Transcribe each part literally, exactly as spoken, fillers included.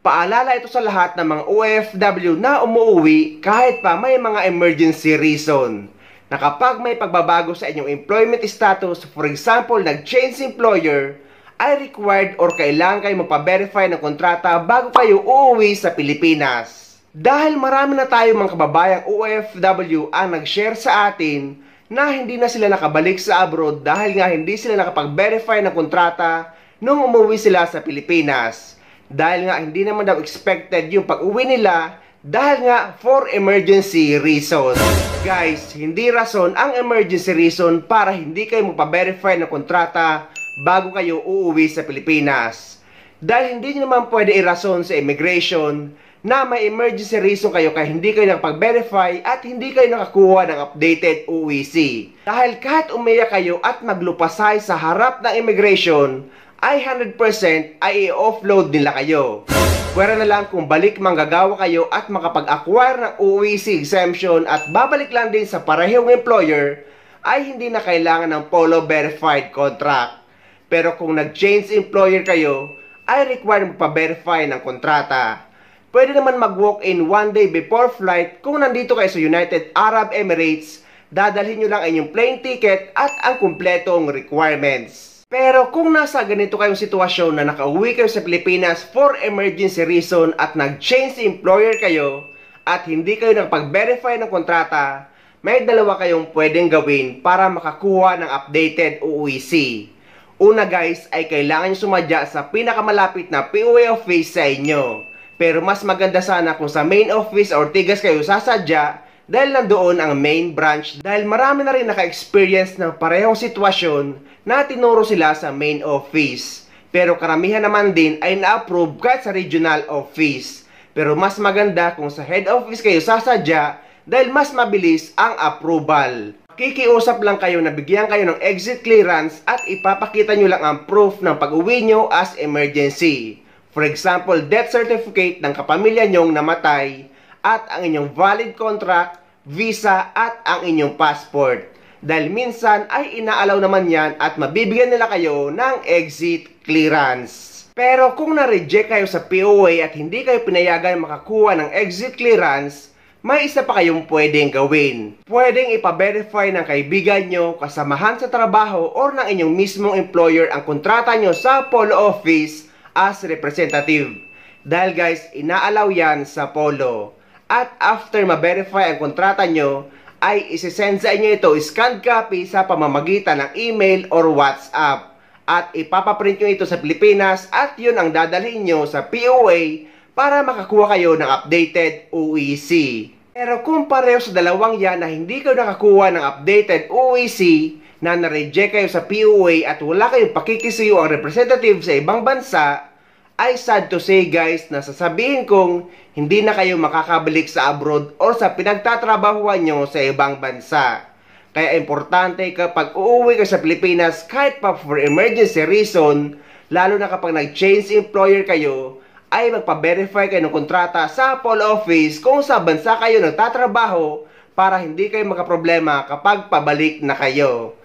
Paalala ito sa lahat ng mga O F W na umuwi kahit pa may mga emergency reason. Na kapag may pagbabago sa inyong employment status, for example, nag-change employer, ay required or kailangan kayo magpa-verify ng kontrata bago kayo uuwi sa Pilipinas. Dahil marami na tayo mga kababayang O F W ang nag-share sa atin na hindi na sila nakabalik sa abroad dahil nga hindi sila nakapag-verify ng kontrata nung umuwi sila sa Pilipinas. Dahil nga hindi naman daw expected yung pag-uwi nila dahil nga for emergency reason. Guys, hindi rason ang emergency reason para hindi kayo magpa-verify ng kontrata bago kayo uuwi sa Pilipinas. Dahil hindi nyo naman pwede irason sa immigration na may emergency reason kayo kaya hindi kayo nakapag-verify at hindi kayo nakakuha ng updated O E C. Dahil kahit umiyak kayo at maglupasay sa harap ng immigration, ay one hundred percent ay i-offload nila kayo. Pwera na lang kung balik manggagawa kayo at makapag-acquire ng O E C exemption at babalik lang din sa parehong employer, ay hindi na kailangan ng Polo verified contract. Pero kung nag-change employer kayo, ay required magpa-verify ng kontrata. Pwede naman mag-walk-in one day before flight kung nandito kayo sa United Arab Emirates, dadalhin nyo lang inyong plane ticket at ang kumpletong requirements. Pero kung nasa ganito kayong sitwasyon na nakauwi kayo sa Pilipinas for emergency reason at nag-change employer kayo at hindi kayo nakapag-verify ng kontrata, may dalawa kayong pwedeng gawin para makakuha ng updated O E C. Una guys ay kailangan nyo sumadya sa pinakamalapit na P O A office sa inyo. Pero mas maganda sana kung sa main office or Ortigas kayo sasadya dahil nandoon ang main branch. Dahil marami na rin naka-experience ng parehong sitwasyon na tinuro sila sa main office. Pero karamihan naman din ay na-approve kahit sa regional office. Pero mas maganda kung sa head office kayo sasadya dahil mas mabilis ang approval. Kikiusap lang kayo na bigyan kayo ng exit clearance at ipapakita nyo lang ang proof ng pag-uwi nyo as emergency. For example, death certificate ng kapamilya nyong namatay at ang inyong valid contract, visa at ang inyong passport. Dahil minsan ay inaalaw naman yan at mabibigyan nila kayo ng exit clearance. Pero kung na-reject kayo sa P O A at hindi kayo pinayagan makakuha ng exit clearance, may isa pa kayong pwedeng gawin. Pwedeng ipa-verify ng kaibigan nyo, kasamahan sa trabaho or ng inyong mismong employer ang kontrata nyo sa Polo office as representative. Dahil guys, inaalaw yan sa Polo. At after ma-verify ang kontrata nyo, ay isi-send sa inyo ito scanned copy sa pamamagitan ng email or WhatsApp. At ipapaprint nyo ito sa Pilipinas at yun ang dadalhin nyo sa P O A para makakuha kayo ng updated O E C. Pero kung pareho sa dalawang yan na hindi kayo nakakuha ng updated O E C, na na-reject kayo sa P O A at wala kayong pakikisuyo ang representative sa ibang bansa, ay sad to say guys na sasabihin kong hindi na kayo makakabalik sa abroad or sa pinagtatrabahuan nyo sa ibang bansa. Kaya importante kapag uuwi ka sa Pilipinas kahit pa for emergency reason, lalo na kapag nag-change employer kayo, ay magpa-verify kayo ng kontrata sa Polo office kung sa bansa kayo nagtatrabaho para hindi kayo magkaproblema kapag pabalik na kayo.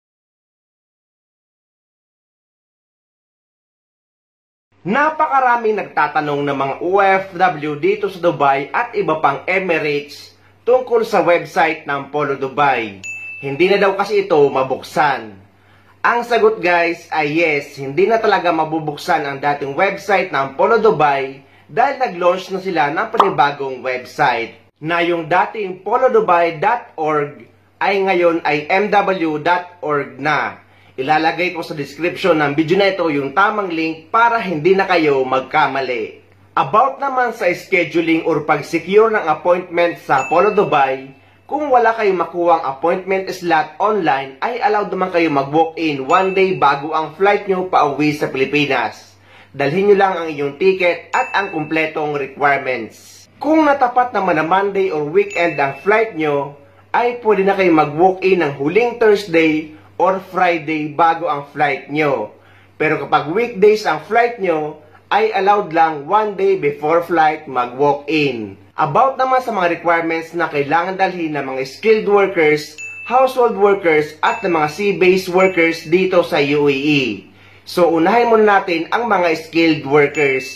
Napakaraming nagtatanong ng mga O F W dito sa Dubai at iba pang Emirates tungkol sa website ng Polo Dubai. Hindi na daw kasi ito mabuksan. Ang sagot guys ay yes, hindi na talaga mabubuksan ang dating website ng Polo Dubai dahil nag-launch na sila ng panibagong website na yung dating polo dubai dot org ay ngayon ay m w dot org na. Ilalagay ko sa description ng video na ito yung tamang link para hindi na kayo magkamali. About naman sa scheduling or pag-secure ng appointment sa Polo Dubai, kung wala kayong makuhang appointment slot online, ay allowed naman kayo mag-walk-in one day bago ang flight nyo pa uwi sa Pilipinas. Dalhin nyo lang ang inyong ticket at ang kumpletong requirements. Kung natapat naman na Monday or weekend ang flight nyo, ay pwede na kayo mag-walk-in ng huling Thursday or Friday bago ang flight nyo. Pero kapag weekdays ang flight nyo, ay allowed lang one day before flight mag-walk-in. About naman sa mga requirements na kailangan dalhin ng mga skilled workers, household workers at ng mga sea-based workers dito sa U A E. So unahin muna natin ang mga skilled workers.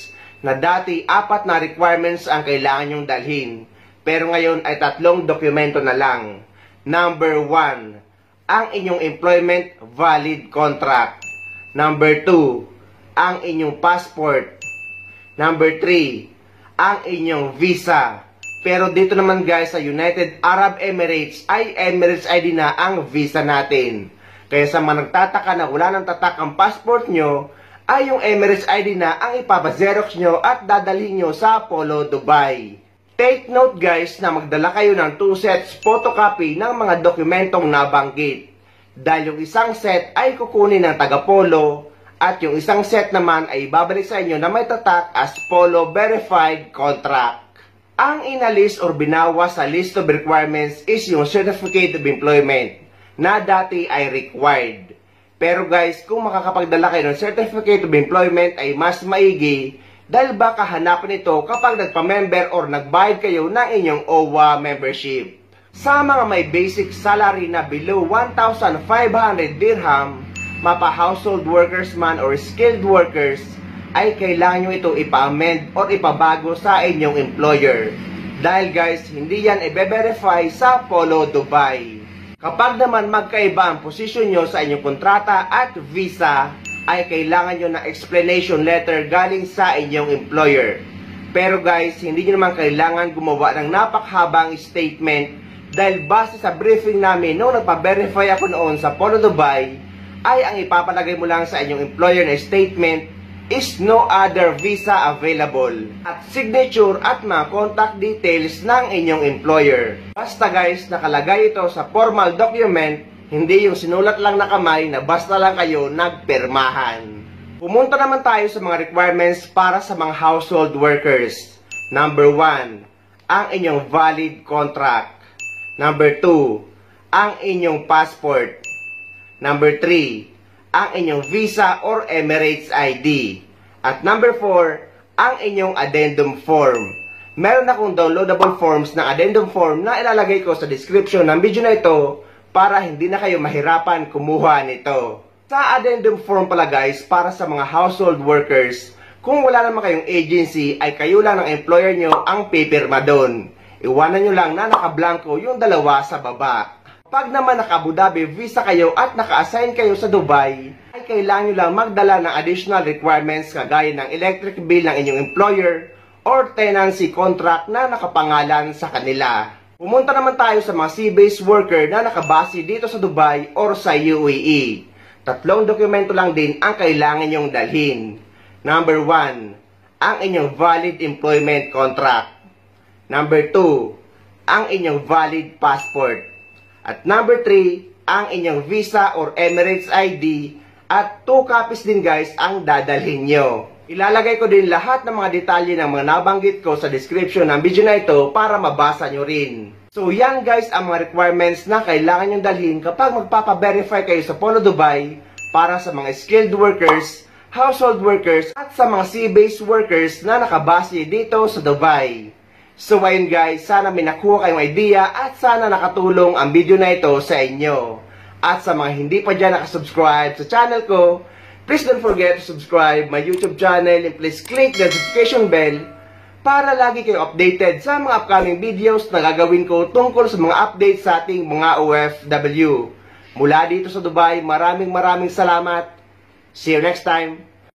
na dati apat na requirements ang kailangan nyong dalhin. Pero ngayon ay tatlong dokumento na lang. Number one, ang inyong employment valid contract. Number two, ang inyong passport. Number three, ang inyong visa. Pero dito naman guys sa United Arab Emirates ay Emirates I D na ang visa natin. Kaya sa mga nagtataka na wala nang tatak ang passport nyo, ay yung Emirates I D na ang ipapazerox nyo at dadalhin nyo sa Polo, Dubai. Take note guys na magdala kayo ng two sets photocopy ng mga dokumentong nabanggit. Dahil yung isang set ay kukunin ng taga Polo at yung isang set naman ay babalik sa inyo na may tatak as Polo Verified Contract. Ang inalis or binawas sa list of requirements is yung Certificate of Employment na dati ay required. Pero guys, kung makakapagdala kayo ng Certificate of Employment ay mas maigi dahil baka hanapin ito kapag nagpa-member or nagbayad kayo ng inyong O W A membership. Sa mga may basic salary na below one thousand five hundred dirham, mapa household workers man or skilled workers, ay kailangan nyo ito ipa-amend or ipabago sa inyong employer. Dahil guys, hindi yan i-verify sa Polo, Dubai. Kapag naman magkaiba ang posisyon nyo sa inyong kontrata at visa, ay kailangan nyo ng explanation letter galing sa inyong employer. Pero guys, hindi nyo naman kailangan gumawa ng napakhabang statement dahil base sa briefing namin nung nagpa-verify ako noon sa Polo, Dubai, ay ang ipapalagay mo lang sa inyong employer na statement is no other visa available at signature at mga contact details ng inyong employer. Basta guys, nakalagay ito sa formal document, hindi yung sinulat lang na kamay na basta lang kayo nagpermahan. Pumunta naman tayo sa mga requirements para sa mga household workers. Number one, ang inyong valid contract. Number two, ang inyong passport. Number three, ang inyong visa or Emirates I D. At number four, ang inyong addendum form. Meron akong downloadable forms na addendum form na ilalagay ko sa description ng video na ito para hindi na kayo mahirapan kumuha nito. Sa addendum form pala guys, para sa mga household workers, kung wala naman kayong agency ay kayo lang ng employer nyo ang pipirma doon. Iwanan nyo lang na nakablanko yung dalawa sa baba. Pag naman naka-Abu Dhabi visa kayo at naka-assign kayo sa Dubai, ay kailangan nyo lang magdala ng additional requirements kagaya ng electric bill ng inyong employer or tenancy contract na nakapangalan sa kanila. Pumunta naman tayo sa mga sea-based worker na nakabase dito sa Dubai or sa U A E. Tatlong dokumento lang din ang kailangan nyong dalhin. Number one, ang inyong valid employment contract. Number two, ang inyong valid passport. At number three, ang inyong visa or Emirates I D. At two copies din guys ang dadalhin nyo. Ilalagay ko din lahat ng mga detalye ng mga nabanggit ko sa description ng video na ito para mabasa nyo rin. So yan guys ang mga requirements na kailangan nyong dalhin kapag magpapa-verify kayo sa Polo, Dubai para sa mga skilled workers, household workers at sa mga sea-based workers na nakabase dito sa Dubai. So ayun guys, sana may nakuha kayong idea at sana nakatulong ang video na ito sa inyo. At sa mga hindi pa dyan nakasubscribe sa channel ko, please don't forget to subscribe my YouTube channel and please click the notification bell para lagi kayo updated sa mga upcoming videos na gagawin ko tungkol sa mga updates sa ating mga O F W. Mula dito sa Dubai, maraming maraming salamat. See you next time.